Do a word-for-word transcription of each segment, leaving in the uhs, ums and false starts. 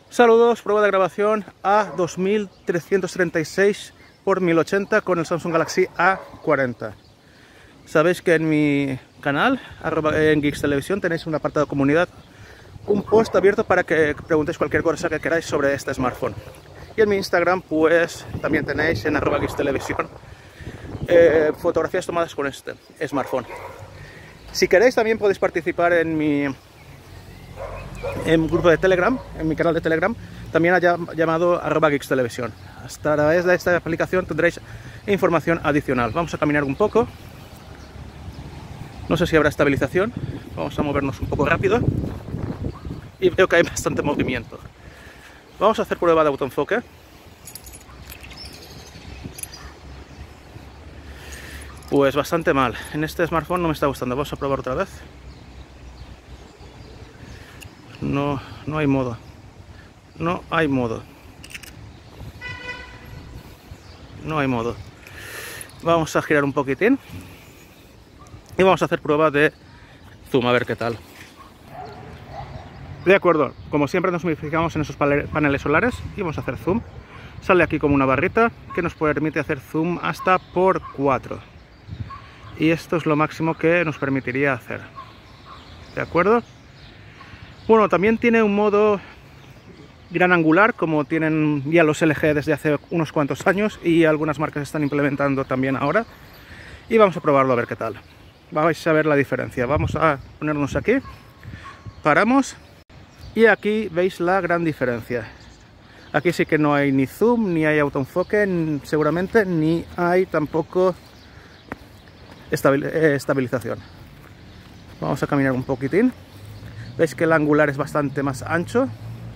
Saludos, prueba de grabación A dos mil trescientos treinta y seis por mil ochenta con el Samsung Galaxy A cuarenta. Sabéis que en mi canal, en Geeks Televisión, tenéis un apartado de comunidad, un post abierto para que preguntéis cualquier cosa que queráis sobre este smartphone. Y en mi Instagram, pues también tenéis en arroba Geeks Televisión eh, fotografías tomadas con este smartphone. Si queréis, también podéis participar en mi en un grupo de Telegram, en mi canal de Telegram, también haya llamado arroba Geeks Televisión. Hasta a través de esta aplicación tendréis información adicional. Vamos a caminar un poco. No sé si habrá estabilización. Vamos a movernos un poco rápido. Y veo que hay bastante movimiento. Vamos a hacer prueba de autoenfoque. Pues bastante mal. En este smartphone no me está gustando. Vamos a probar otra vez. No, no hay modo. No hay modo. No hay modo. Vamos a girar un poquitín. Y vamos a hacer prueba de zoom, a ver qué tal. De acuerdo, como siempre nos fijamos en esos paneles solares y vamos a hacer zoom. Sale aquí como una barrita que nos permite hacer zoom hasta por cuatro. Y esto es lo máximo que nos permitiría hacer. ¿De acuerdo? Bueno, también tiene un modo gran angular, como tienen ya los L G desde hace unos cuantos años y algunas marcas están implementando también ahora. Y vamos a probarlo a ver qué tal. Vais a ver la diferencia. Vamos a ponernos aquí, paramos y aquí veis la gran diferencia. Aquí sí que no hay ni zoom, ni hay autoenfoque, seguramente, ni hay tampoco estabilización. Vamos a caminar un poquitín. Veis que el angular es bastante más ancho.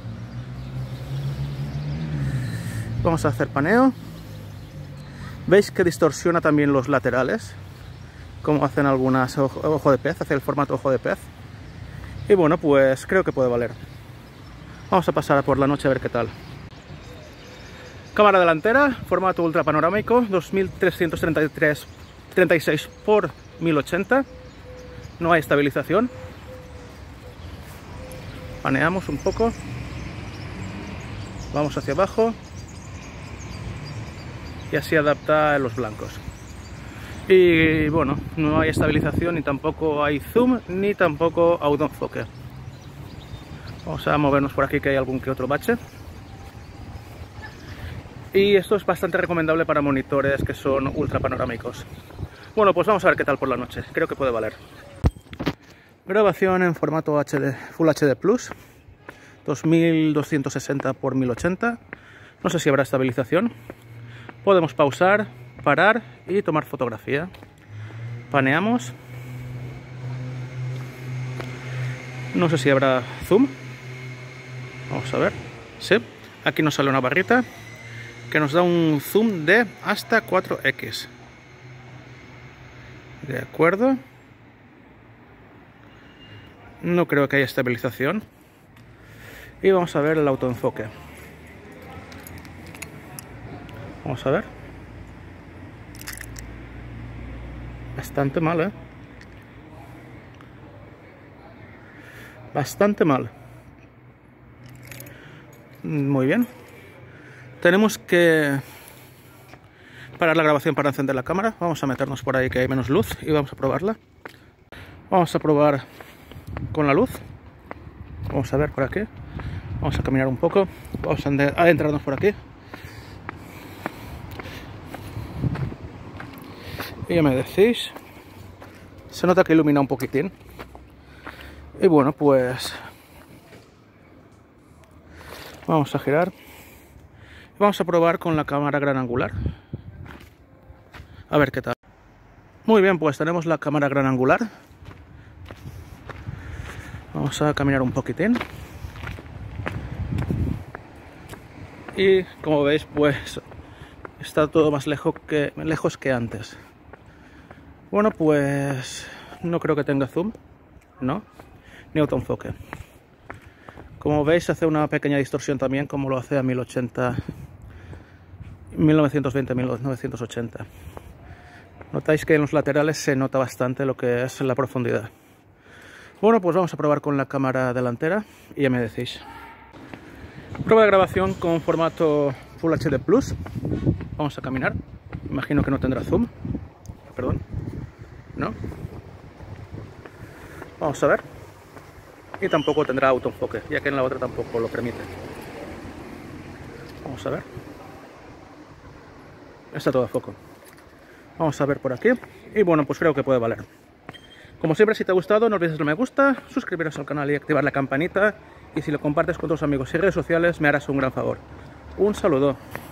Vamos a hacer paneo. Veis que distorsiona también los laterales, como hacen algunas ojo, ojo de pez, hace el formato ojo de pez. Y bueno, pues creo que puede valer. Vamos a pasar por la noche a ver qué tal. Cámara delantera, formato ultra panorámico, dos mil trescientos treinta y seis por mil ochenta. No hay estabilización. Paneamos un poco. Vamos hacia abajo. Y así adapta a los blancos. Y bueno, no hay estabilización, ni tampoco hay zoom, ni tampoco autoenfoque. Vamos a movernos por aquí, que hay algún que otro bache. Y esto es bastante recomendable para monitores que son ultra panorámicos. Bueno, pues vamos a ver qué tal por la noche. Creo que puede valer. Grabación en formato H D, Full H D Plus, dos mil doscientos sesenta por mil ochenta. No sé si habrá estabilización. Podemos pausar, parar y tomar fotografía. Paneamos. No sé si habrá zoom. Vamos a ver. Sí. Aquí nos sale una barrita que nos da un zoom de hasta cuatro equis. De acuerdo. No creo que haya estabilización. Y vamos a ver el autoenfoque. Vamos a ver. Bastante mal, ¿eh? Bastante mal. Muy bien. Tenemos que parar la grabación para encender la cámara. Vamos a meternos por ahí que hay menos luz y vamos a probarla. Vamos a probar con la luz. Vamos a ver por aquí. Vamos a caminar un poco. Vamos a adentrarnos por aquí. Y ya me decís. Se nota que ilumina un poquitín. Y bueno, pues vamos a girar. Vamos a probar con la cámara gran angular. A ver qué tal. Muy bien, pues tenemos la cámara gran angular. Vamos a caminar un poquitín. Y como veis, pues está todo más lejos que, lejos que antes. Bueno, pues no creo que tenga zoom, ¿no? Ni autoenfoque. Como veis, hace una pequeña distorsión también, como lo hace a mil ochenta, mil novecientos veinte, mil novecientos ochenta. Notáis que en los laterales se nota bastante lo que es la profundidad. Bueno, pues vamos a probar con la cámara delantera y ya me decís. Prueba de grabación con formato Full H D Plus. Vamos a caminar. Imagino que no tendrá zoom. Perdón. ¿No? Vamos a ver. Y tampoco tendrá autoenfoque, ya que en la otra tampoco lo permite. Vamos a ver. Está todo a foco. Vamos a ver por aquí. Y bueno, pues creo que puede valer. Como siempre, si te ha gustado, no olvides darle me gusta, suscribiros al canal y activar la campanita. Y si lo compartes con tus amigos y redes sociales, me harás un gran favor. Un saludo.